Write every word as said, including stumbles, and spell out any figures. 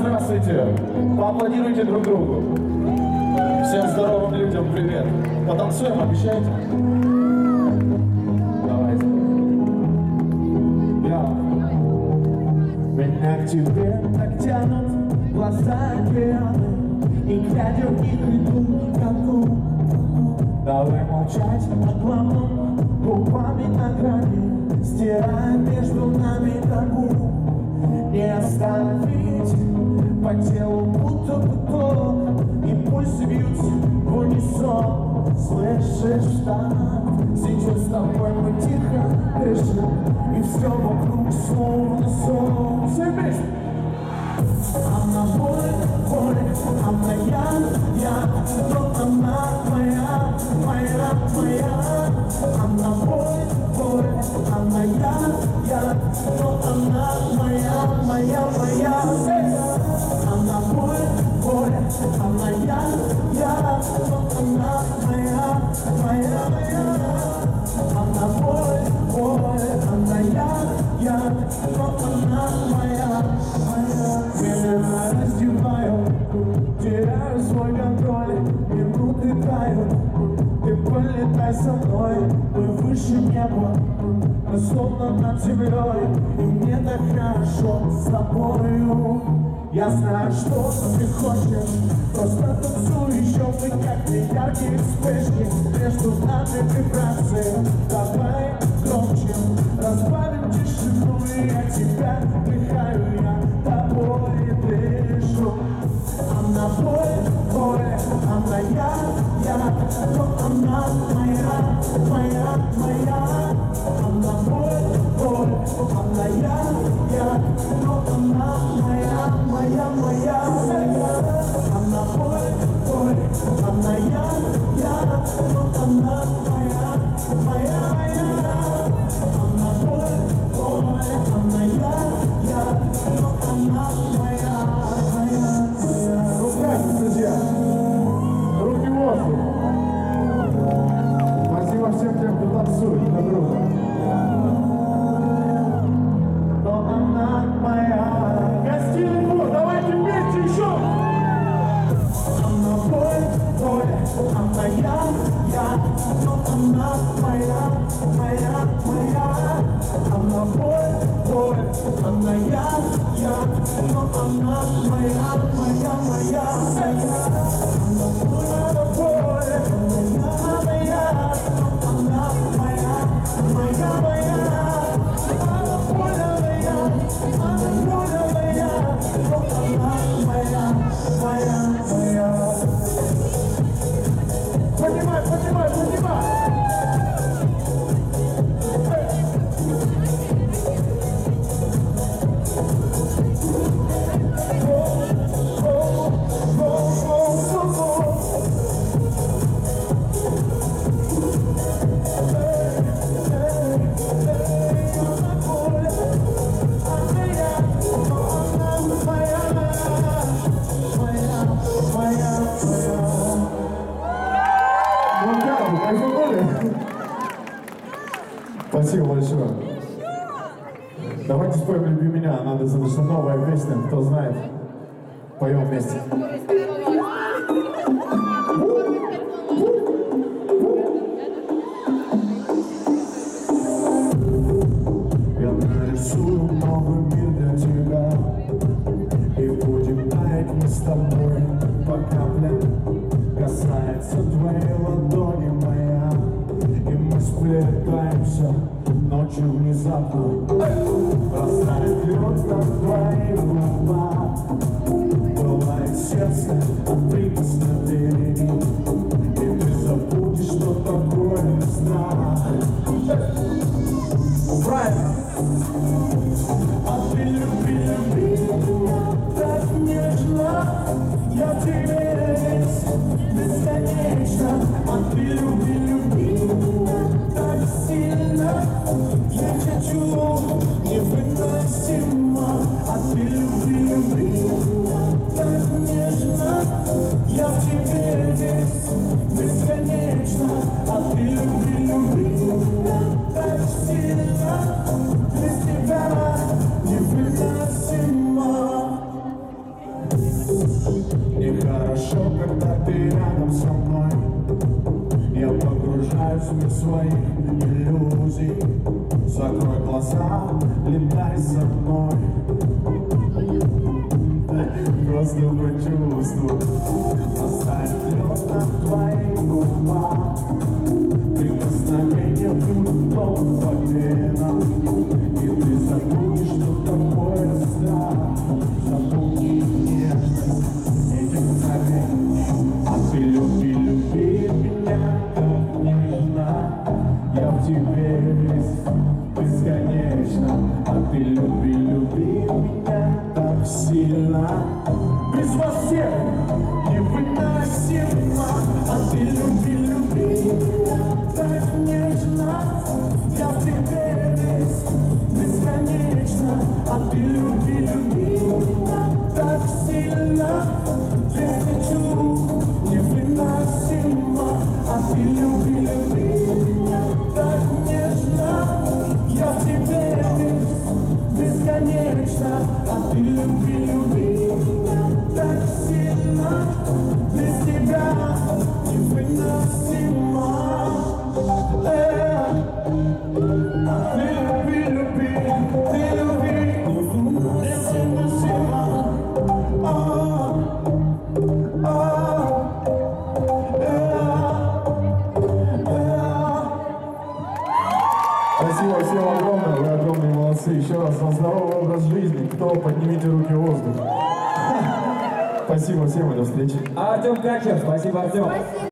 здравствуйте. Поаплодируйте друг другу. Всем здоровым людям привет. Потанцуем, обещаете? Давайте. Я. Меня к тебе так тянут глаза океаны, и глядя в них иду ко дну. Давай молчать о главном, губами на грани, стирая между нами табу. Не остановить по телу будто бы ток, и пульсы бьются в унисон. Слышишь, так? Сейчас с тобой мы тихо дышим, и все вокруг словно сон. Все вместе! Она море, море, она я, я, но она моя, моя, моя. Она море, море, она я, я, но она моя, моя, моя. Она море, море, она я, я, но она моя, моя, моя. Она море, море, она я, я, но она моя, моя. Меня раздеваю, теряю свой контроль, минуты тают, ты полетай со мной, мы выше неба, мы словно над землей, и мне так хорошо с тобою. Я знаю, что ты хочешь, просто танцуй еще мы, как две яркие вспышки, между нами вибрации. Давай громче, разбавим тишину, и я тебя вдыхаю, я тобой дышу. Она море, море, она я, я, но она моя, моя, моя. Она море, море, она я, я, но она моя, моя, моя. Она море, море, она я, я, но она моя, моя, моя. Она море, море, она я, я, но она моя, моя, моя. Руки, друзья! Руки в воздух! Спасибо всем тем, кто танцует на друга. Но она моя. Гостиный двор, давайте вместе еще! Она море, море, она я, я, но она моя, моя, моя. Она море, море, она я, я, но она моя, моя, моя. Она море, море, она я, но она моя, моя, моя. Она море, моя, она море, моя, но она моя, моя, моя. Поднимай, поднимай, поднимай! Спасибо большое. Давайте споем «Люби меня». Она достаточно новая песня. Кто знает, поем вместе. Я нарисую новый мир для тебя, и будем таять мы с тобой по капле. Касается твоей ладони моя, и мы сплетаемся ночью внезапно. Растает лед на твоих губах, бывает сердце от прикосновений, и ты забудешь, что такое весна. Правильно! А ты люби, люби меня так нежно, я тебе весь бесконечно. А ты люби, люби меня так сильно, я хочу невыносимо. А ты люби, люби твоих иллюзий. Закрой глаза, летай со мной. Просто почувствуй, оставь лед на твоих губах. Прикосновение будут по венам, и ты забудешь, что такое страх. Забудь нежность этих мгновений. А ты люби, люби меня так нежно. Я в тебе весь бесконечно. А ты люби, люби меня так сильно. Без вас всех невыносимо. А ты люби, люби меня так нежно. Я в тебе весь бесконечно. А ты люби, люби меня так сильно. Я хочу невыносимо. А ты люби, люби меня так нежно. Я в тебе весь бесконечно. А ты люби, люби меня так сильно. Без тебя невыносимо. Э, а ты люби, люби, ты люби невыносимо. А, а, э, э. Спасибо всем огромное, вы огромные молодцы. Еще раз за здоровый образ жизни. Кто? Поднимите руки в воздух. Спасибо всем и до встречи. Артем Качев, спасибо, Артем.